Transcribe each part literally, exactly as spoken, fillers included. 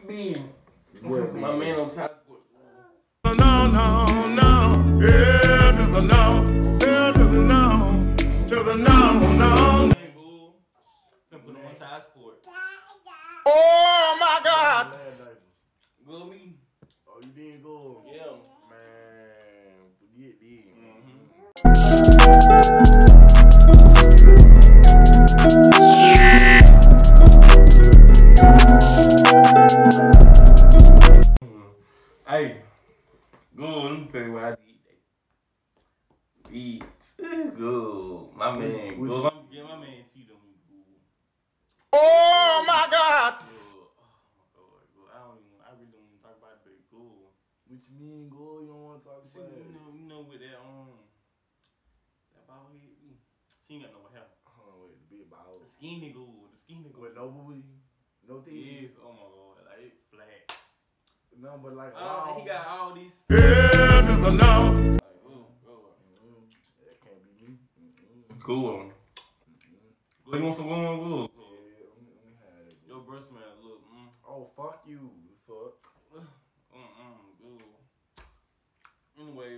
B. My man on top. No, no, no. Yeah, to the no. Yeah, to the no. To the no, no. Put on tie sport. Oh my God. Go me. Oh, you didn't go? Yeah. Man, forget this. Hey, go. Let me tell you what I did. Eat. Go. My man. Would Go. you- I'm get my man cheat on me. Go. Oh my God. Go. Oh my God. Go. I don't even. I really don't even talk about it. Go. What you mean, go? You don't want to talk See, about you it? know, you know with that um, that bald head. me. She ain't got no hair. Hold on, wait, the big ball. The skinny go. The skinny go. With no booty? No Yes. teeth? Oh my God. Like it's flat. No, but like, Uh, wow. he got all these. Yeah, to the no. Like, oh, oh. Mm-mm. That can't be me. Mm-mm. Cool. Mm-mm. Go. You want some go on go? Yeah, let me, let me have that. Your breast smell. Look. Mm. Oh, fuck you. Fuck. Mm-mm. Go. Anyway.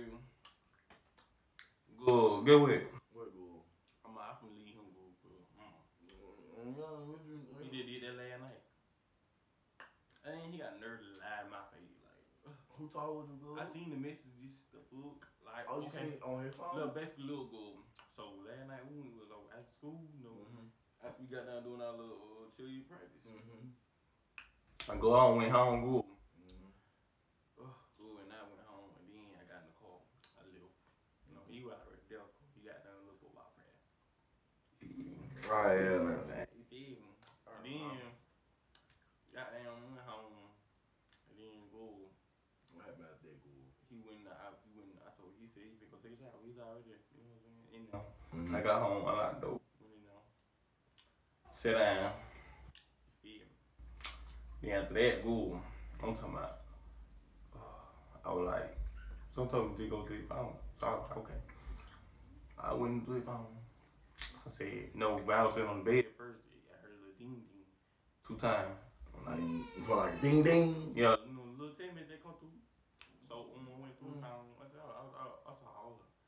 Go. Get with. What go? I'm out from leave him go. Bro. Mm. Mm, yeah, what you, what He you- just did that last night. And he got nerve to lie in my face. Like, Who told you go? I seen the messages, the book. Like, Oh, you okay. seen it on his phone? Look, basically, little go. So last night we was over at school, you know. Mm-hmm. After we got down doing our little uh, cheerleading practice. Mm-hmm. I go on, went home, go. Mm-hmm. Ugh, go, and I went home, and then I got in the car. I left. You know, he was already there. He got down a little football practice. Oh, yeah, man. You feel me? And then, got down, went home, and then go. What happened after that go? He went out, he went, I told, he said he finna go take a shower. He's already there. You know what I'm saying? In there. Mm-hmm. I got home, I locked the door. Went in there. Sit down. You feel me? Then after that, go. I'm talking about, uh, I was like, so I told him to go to his phone. So I was like, okay. I went to his phone. I said, no, but I was sitting on the bed first. I heard a little ding ding. Two times. I'm like, Mm, it's like ding ding. yeah, you know, little ten minutes they come through. So when I went through, found, I said, I, I, I saw all of them.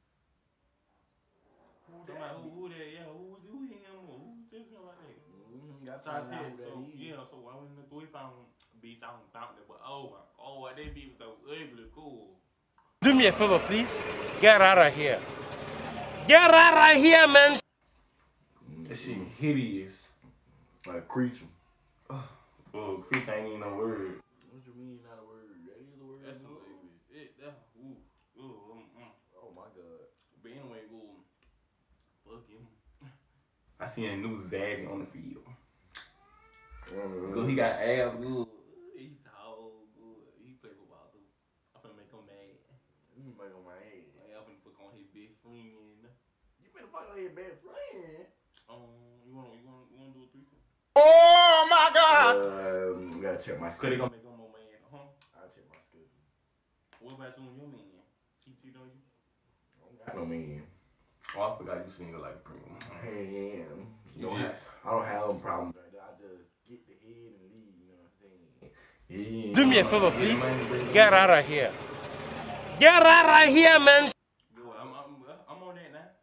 Who So I'm like, who, who that? Yeah, who, who him? Or who this? Something like that. Mm-hmm. Got So I to said, know who so that is. yeah, so I went through, we found beats out and found it, but oh my, oh, they beats so ugly, cool. Do me a favor, please. Get out of here. Get out of here, man. That shit hideous. Like creature. Well, creep ain't even no word. What you mean not a word? That is a word. That's bro. ugly. It, that, ooh, ooh, um, mm. Oh my God. But anyway, go, fuck him. I seen a new Zabby on the field. Mm-hmm. Go, he got ass good. He tall, good. He play football too. I'm finna make him mad. You make on my head. Like, I'm finna fuck on his best friend. You finna fuck on your best friend. Um, you wanna, you wanna, you wanna do a threesome? Oh my God. Um, we gotta check my Cause they schedule. gonna make him more mad, huh? I'll check my schedule. What about you and your man? He cheat on you? I don't got no man. Oh, I forgot you single like a premium. Hey, yeah. You Don't just- have, I don't have them problems right there. I just get the head and leave, you know what I'm saying? Yeah. Do me a favor, please. Get out of here. Get out of here, man. Yo, I'm, I'm, I'm on that now.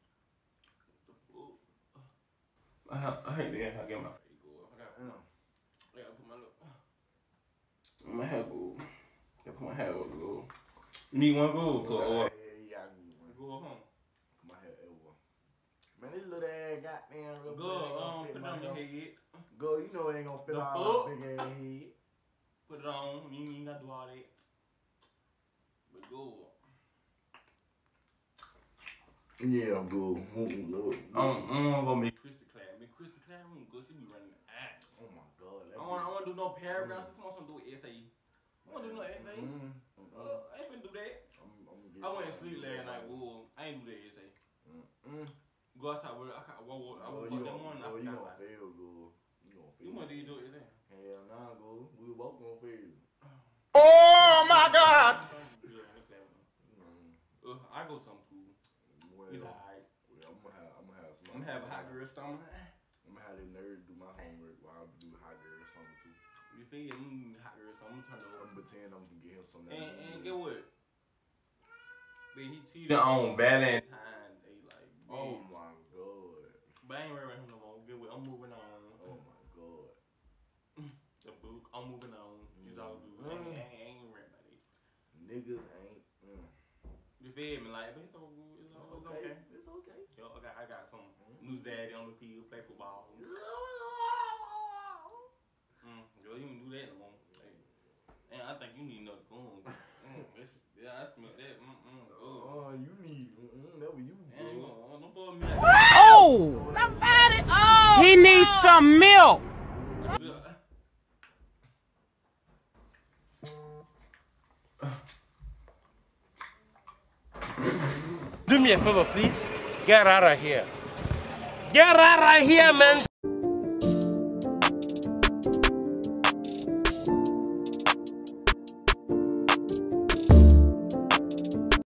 I, I hate that. I get my face go. I got, Mm. I gotta put my look. My hair go. Gotta put my hair over go. You need one go? Or, or Yeah, yeah, I need one. go home. Put my hair over. Man, this little ass goddamn real Go, um, put it on your head. Go, you know it ain't gonna fit The all fuck? my big ass head. Put it on. You ain't even gotta do all that. But go. Yeah, I'm good. Look. I'm, I'm gonna go make Krista Clare. Make Krista Clare room good. She be running the ass. Oh my God. I want, I want to do no paragraphs. I want to do an essay. I want to do no essay. Mm, Uh, I ain't finna do that. I'm, I'm I went to sleep last night. Well, I ain't do that essay. Mm-mm. Go outside. I can't. I woke Oh, up you that gon' morning. I oh, you forgot gon' about it. fail, good. You gon' fail. You want to do your essay? Hell nah, go. We both gon' fail. Oh my God. Yeah, that's that one. Mm. Uh, I go to some school. Well, It's alright. well, I'm gonna have, I'm gonna have some. I'm gonna have a hot girl summer. I'm gonna have the nerd do my homework while I do hot girl or something too. You feel me? Hot girl, so I'm gonna turn it over. I'm pretend I'm gonna get him some. And, and get what? But he cheated on Valentine's Day, like. Oh bitch. my god. But I ain't worried about him no more. Get what? I'm moving on. Oh my god. The book, I'm moving on. It's all good. I ain't, I ain't, I ain't worried about it. Niggas ain't. Mm. You feel me? Like, it's all good. It's, all, it's okay. It's okay. Yo, I got, I got some new zaddy on the field, play football. Mm, girl, you can do that no more. Hey. And I think you need another gun. Mm, it's, yeah, I smell that. Mm-mm. Oh, you need. Mm-mm, that was you. And you Bro. gonna, don't throw me like Oh! Somebody! Oh! He needs some milk. Do me a favor, please. Get out of here. Get out of here, man.